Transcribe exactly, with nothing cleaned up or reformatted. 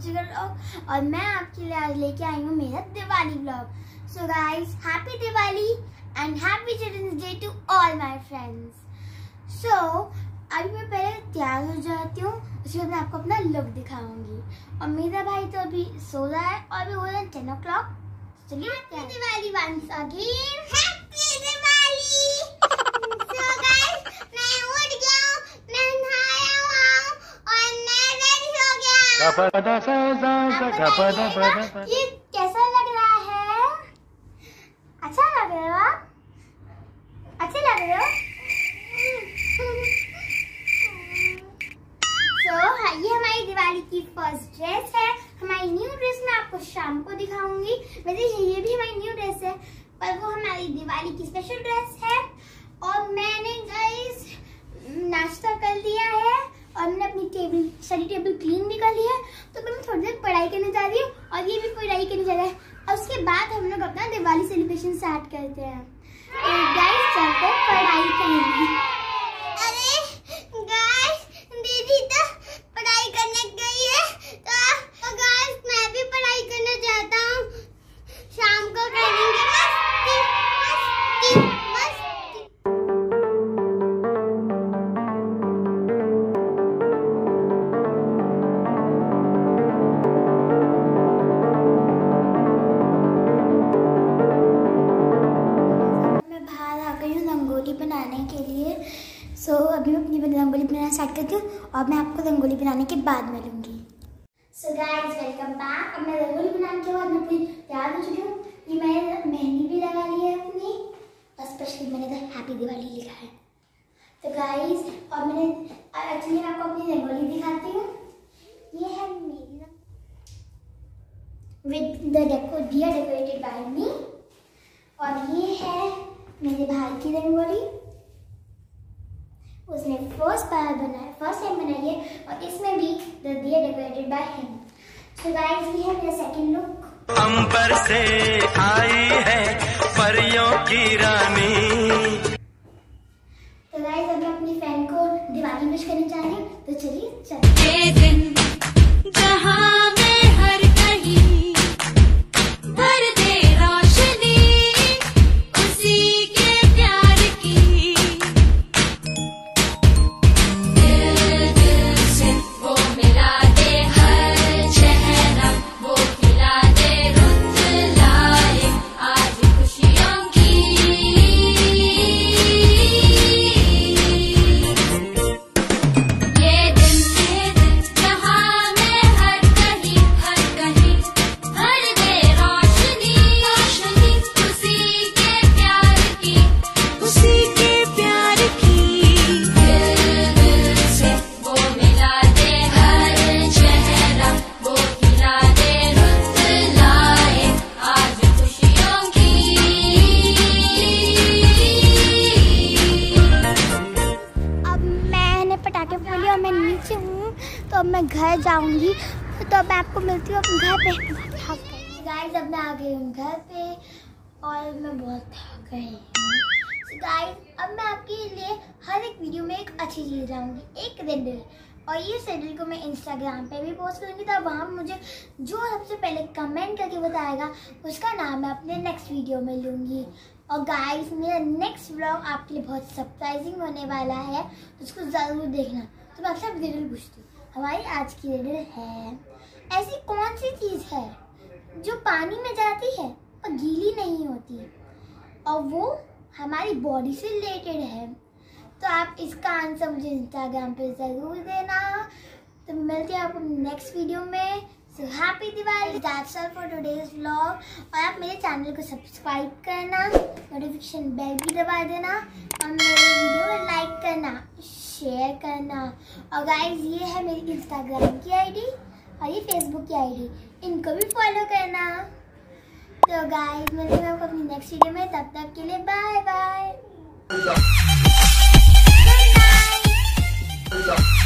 जुगर vlog और मैं आपके लिए आज लेके आई हूँ मेरा Diwali vlog. So guys, happy Diwali and happy children's day to all my friends. So अभी मैं पहले तैयार हो जाती हूँ, उसके बाद मैं आपको अपना लुक दिखाऊंगी। और मेरा भाई तो अभी सो रहा है और अभी हो रहा है टेन ओ क्लॉक। चलिए happy Diwali once again. Happy Diwali. So guys, मैं उठ गया हूँ, मैं नहाया हुआ और मैं रेडी हो गया। ये कैसा लग रहा है? अच्छा लग रहा है? अच्छे लग रहे हो? So, ये हमारी दिवाली की फर्स्ट ड्रेस है। हमारी न्यू ड्रेस मैं आपको शाम को दिखाऊंगी। वैसे ये भी हमारी न्यू ड्रेस है, पर वो हमारी दिवाली की स्पेशल ड्रेस है। और मैंने गाइस नाश्ता कर लिया है और मैंने अपनी टेबल स्टडी टेबल क्लीन भी कर लिया है। तो मैं थोड़ी देर पढ़ाई करने जा रही हूँ और ये भी पढ़ाई करने जा रहा है। और उसके बाद हम लोग अपना दिवाली सेलिब्रेशन स्टार्ट करते हैं। तो गाइस चलते हैं पढ़ाई करेंगे। अरे गाइस, दीदी तो पढ़ाई करने गई है, तो गाइस मैं भी पढ़ाई करने जाता हूँ। शाम को करेंगे मस्ती मस्ती मस्ती। मैं बाहर आ गई हूँ रंगोली बनाने के लिए। सो so, अभी मैं अपनी रंगोली बनाना स्टार्ट करती हूँ और मैं आपको रंगोली बनाने के बाद मिलूंगी। So guys, welcome back. अब मैं रंगोली बनाने के बाद मैं पूरी तैयार हो चुकी हूँ। ये मैंने मेहंदी भी लगा ली है अपनी, और स्पेशली मैंने तो हैप्पी दिवाली लिखा है। तो गाइस, और मैंने एक्चुअली मैं आपको अपनी रंगोली दिखाती हूँ। ये है मेरी with the deco diya decorated by me, और ये है मेरे भाई की रंगोली। उसने फर्स्ट बार बनाया फर्स्ट टाइम बनाई है, और इसमें भी the diya decorated by him. So guys, ये है मेरा सेकंड लुक। अंबर से आई है परियों की रानी। तो गाइस, अब मैं अपनी फ्रेंड को दिवाली विश करने जा रही हूँ, तो चलिए चलते हैं। ये दिन जहां में हर कहीं भर दे रोशनी उसी के प्यार की। दिल दिल से वो मिला दे हर चेहरा, वो खिला दे रुत लाए आज खुशियों की। ये दिन ये दिन जहां में हर कहीं हर कहीं भर दे रोशनी रोशनी उसी के प्यार की उसी के प्यार की। दिल दिल से वो मिला दे हर चेहरा, वो खिला दे रुत लाए आज खुशियों की। अब मैंने पटाखे फोड़े और मैं नीचे हूँ, तो अब मैं घर जाऊंगी। तो अब मैं आपको मिलती हूँ अपने घर पे। गाइस, अब मैं आ गई हूँ घर पे और मैं बहुत थक गई हूँ। So गाइस, अब मैं आपके लिए हर एक वीडियो में एक अच्छी चीज़ लाऊंगी, एक रिडल। और ये रिडल को मैं इंस्टाग्राम पे भी पोस्ट करूँगी, तो वहाँ मुझे जो सबसे पहले कमेंट करके बताएगा उसका नाम मैं अपने नेक्स्ट वीडियो में लूँगी। और गाइस, मेरा नेक्स्ट व्लॉग आपके लिए बहुत सरप्राइजिंग होने वाला है, तो उसको ज़रूर देखना। तो मैं आपसे अब रिडल पूछती हूँ। हमारी आज की रिडल है, ऐसी कौन सी चीज़ है जो पानी में जाती है और गीली नहीं होती, और वो हमारी बॉडी से रिलेटेड है? तो आप इसका आंसर मुझे इंस्टाग्राम पे ज़रूर देना। तो मिलते हैं आपको नेक्स्ट वीडियो में। So happy Diwali. That's all for today's vlog. और आप मेरे चैनल को सब्सक्राइब करना, नोटिफिकेशन बेल भी दबा देना, और मेरे वीडियो को लाइक करना, शेयर करना। और गाइस, ये है मेरी इंस्टाग्राम की आईडी और ये फेसबुक की आईडी, इनको भी फॉलो करना। तो गाइस, मिलते हैं आपको अपनी नेक्स्ट वीडियो में। तब तक के लिए बाय बाय। Good night.